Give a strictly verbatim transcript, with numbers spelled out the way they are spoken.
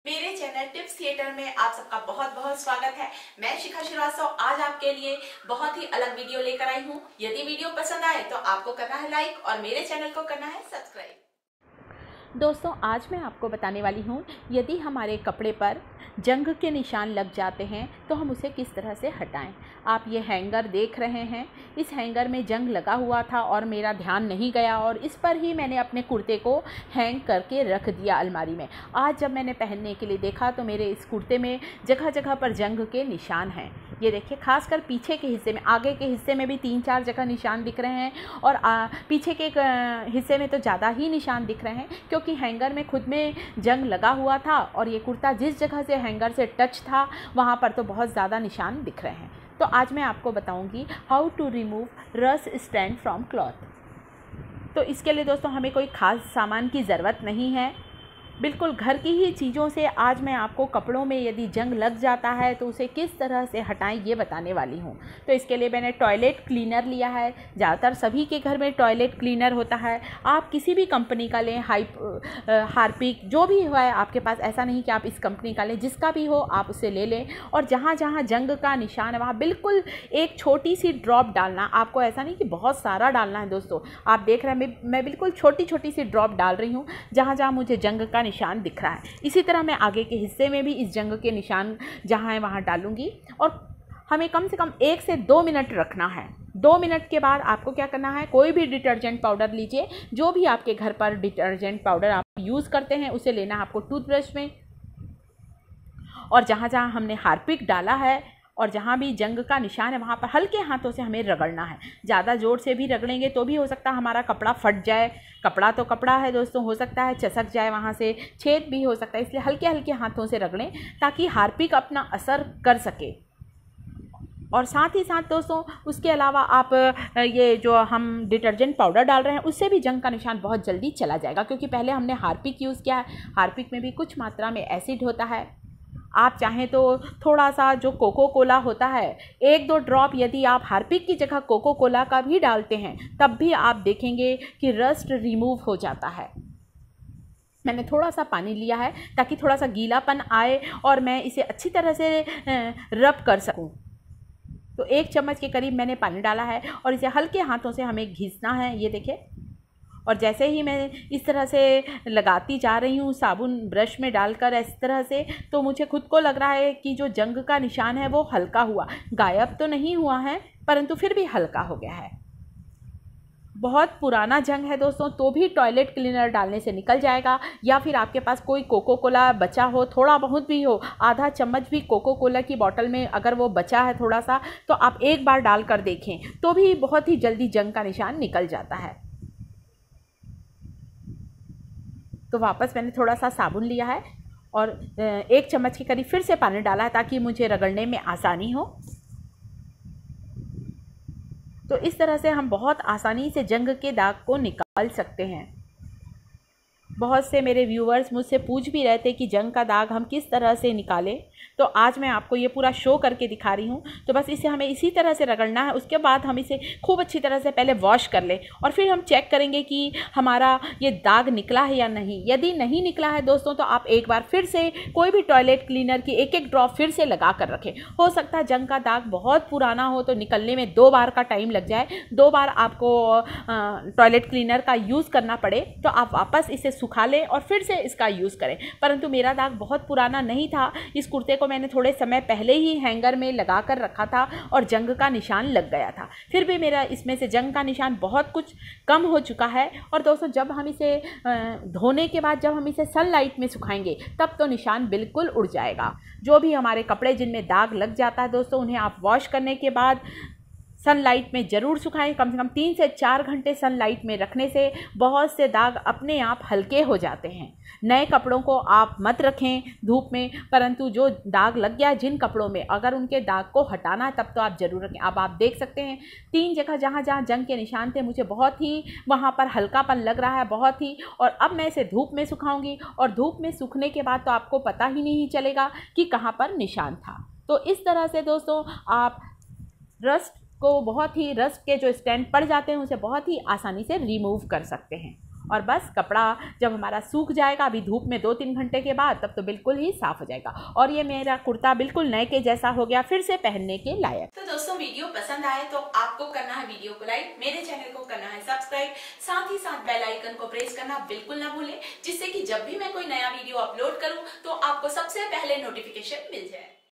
मेरे channel tips theatre में आप सबका बहुत बहुत स्वागत है। मैं शिखा श्रीवास्तव आज आपके लिए बहुत ही अलग वीडियो लेकर आई हूँ। यदि वीडियो पसंद आए तो आपको करना है लाइक और मेरे चैनल को करना है सब्सक्राइब। दोस्तों, आज मैं आपको बताने वाली हूँ, यदि हमारे कपड़े पर जंग के निशान लग जाते हैं तो हम उसे किस तरह से हटाएं। आप ये हैंगर देख रहे हैं, इस हैंगर में जंग लगा हुआ था और मेरा ध्यान नहीं गया और इस पर ही मैंने अपने कुर्ते को हैंग करके रख दिया अलमारी में। आज जब मैंने पहनने के लिए देखा तो मेरे इस कुर्ते में जगह जगह पर जंग के निशान हैं। ये देखिए, खासकर पीछे के हिस्से में, आगे के हिस्से में भी तीन चार जगह निशान दिख रहे हैं और आ, पीछे के हिस्से में तो ज़्यादा ही निशान दिख रहे हैं, क्योंकि हैंगर में खुद में जंग लगा हुआ था और ये कुर्ता जिस जगह से हैंगर से टच था वहाँ पर तो बहुत ज़्यादा निशान दिख रहे हैं। तो आज मैं आपको बताऊंगी how to remove rust stain from cloth. तो इसके लिए दोस्तों हमें कोई ख़ास सामान की ज़रूरत नहीं है, बिल्कुल घर की ही चीज़ों से आज मैं आपको कपड़ों में यदि जंग लग जाता है तो उसे किस तरह से हटाएं ये बताने वाली हूँ। तो इसके लिए मैंने टॉयलेट क्लीनर लिया है। ज़्यादातर सभी के घर में टॉयलेट क्लीनर होता है। आप किसी भी कंपनी का लें, हाइप हार्पिक जो भी है आपके पास, ऐसा नहीं कि आप इस कंपनी का लें, जिसका भी हो आप उसे ले लें। और जहाँ जहाँ जंग का निशान है वहाँ बिल्कुल एक छोटी सी ड्रॉप डालना। आपको ऐसा नहीं कि बहुत सारा डालना है दोस्तों। आप देख रहे हैं मैं बिल्कुल छोटी छोटी सी ड्रॉप डाल रही हूँ जहाँ जहाँ मुझे जंग का निशान दिख रहा है। इसी तरह मैं आगे के हिस्से में भी इस जंग के निशान जहाँ है वहाँ डालूंगी और हमें कम से कम एक से दो मिनट रखना है। दो मिनट के बाद आपको क्या करना है, कोई भी डिटर्जेंट पाउडर लीजिए, जो भी आपके घर पर डिटर्जेंट पाउडर आप यूज़ करते हैं उसे लेना है आपको टूथब्रश में, और जहाँ जहाँ हमने हार्पिक डाला है और जहाँ भी जंग का निशान है वहाँ पर हल्के हाथों से हमें रगड़ना है। ज़्यादा ज़ोर से भी रगड़ेंगे तो भी हो सकता है हमारा कपड़ा फट जाए। कपड़ा तो कपड़ा है दोस्तों, हो सकता है चसक जाए, वहाँ से छेद भी हो सकता है। इसलिए हल्के हल्के हाथों से रगड़ें ताकि हार्पिक अपना असर कर सके। और साथ ही साथ दोस्तों उसके अलावा आप ये जो हम डिटर्जेंट पाउडर डाल रहे हैं उससे भी जंग का निशान बहुत जल्दी चला जाएगा, क्योंकि पहले हमने हार्पिक यूज़ किया है। हार्पिक में भी कुछ मात्रा में एसिड होता है। आप चाहें तो थोड़ा सा जो कोको कोला होता है, एक दो ड्रॉप यदि आप हार्पिक की जगह कोको कोला का भी डालते हैं तब भी आप देखेंगे कि रस्ट रिमूव हो जाता है। मैंने थोड़ा सा पानी लिया है ताकि थोड़ा सा गीलापन आए और मैं इसे अच्छी तरह से रब कर सकूं। तो एक चम्मच के करीब मैंने पानी डाला है और इसे हल्के हाथों से हमें घिसना है। ये देखिए, और जैसे ही मैं इस तरह से लगाती जा रही हूँ साबुन ब्रश में डालकर इस तरह से, तो मुझे खुद को लग रहा है कि जो जंग का निशान है वो हल्का हुआ, गायब तो नहीं हुआ है परंतु फिर भी हल्का हो गया है। बहुत पुराना जंग है दोस्तों तो भी टॉयलेट क्लीनर डालने से निकल जाएगा, या फिर आपके पास कोई कोको कोला बचा हो, थोड़ा बहुत भी हो, आधा चम्मच भी कोको कोला की बोतल में अगर वो बचा है थोड़ा सा, तो आप एक बार डाल कर देखें तो भी बहुत ही जल्दी जंग का निशान निकल जाता है। तो वापस मैंने थोड़ा सा साबुन लिया है और एक चम्मच के करीब फिर से पानी डाला है ताकि मुझे रगड़ने में आसानी हो। तो इस तरह से हम बहुत आसानी से जंग के दाग को निकाल सकते हैं। बहुत से मेरे व्यूअर्स मुझसे पूछ भी रहे थे कि जंग का दाग हम किस तरह से निकालें, तो आज मैं आपको ये पूरा शो करके दिखा रही हूँ। तो बस इसे हमें इसी तरह से रगड़ना है। उसके बाद हम इसे खूब अच्छी तरह से पहले वॉश कर लें और फिर हम चेक करेंगे कि हमारा ये दाग निकला है या नहीं। यदि नहीं निकला है दोस्तों तो आप एक बार फिर से कोई भी टॉयलेट क्लीनर की एक एक ड्रॉप फिर से लगा कर रखें। हो सकता है जंग का दाग बहुत पुराना हो तो निकलने में दो बार का टाइम लग जाए, दो बार आपको टॉयलेट क्लीनर का यूज़ करना पड़े, तो आप वापस इसे सुखा लें और फिर से इसका यूज़ करें। परंतु मेरा दाग बहुत पुराना नहीं था। इस कुर्ते को मैंने थोड़े समय पहले ही हैंगर में लगा कर रखा था और जंग का निशान लग गया था। फिर भी मेरा इसमें से जंग का निशान बहुत कुछ कम हो चुका है। और दोस्तों जब हम इसे धोने के बाद जब हम इसे सनलाइट में सुखाएंगे तब तो निशान बिल्कुल उड़ जाएगा। जो भी हमारे कपड़े जिनमें दाग लग जाता है दोस्तों, उन्हें आप वॉश करने के बाद सनलाइट में ज़रूर सुखाएं। कम से कम तीन से चार घंटे सनलाइट में रखने से बहुत से दाग अपने आप हल्के हो जाते हैं। नए कपड़ों को आप मत रखें धूप में, परंतु जो दाग लग गया जिन कपड़ों में, अगर उनके दाग को हटाना है तब तो आप ज़रूर रखें। अब आप देख सकते हैं तीन जगह जहाँ जहाँ जंग के निशान थे मुझे बहुत ही वहाँ पर हल्कापन लग रहा है, बहुत ही। और अब मैं इसे धूप में सुखाऊंगी और धूप में सूखने के बाद तो आपको पता ही नहीं चलेगा कि कहाँ पर निशान था। तो इस तरह से दोस्तों आप रस्ट को बहुत ही रस्ट के जो स्टैंड पड़ जाते हैं उसे बहुत ही आसानी से रिमूव कर सकते हैं। और बस कपड़ा जब हमारा सूख जाएगा, अभी धूप में दो तीन घंटे के बाद, तब तो बिल्कुल ही साफ हो जाएगा और ये मेरा कुर्ता बिल्कुल नए के जैसा हो गया, फिर से पहनने के लायक। तो दोस्तों वीडियो पसंद आए तो आपको करना है वीडियो को लाइक, मेरे चैनल को करना है सब्सक्राइब, साथ ही साथ बेल आइकन को प्रेस करना बिल्कुल ना भूलें, जिससे कि जब भी मैं कोई नया वीडियो अपलोड करूं तो आपको सबसे पहले नोटिफिकेशन मिल जाए।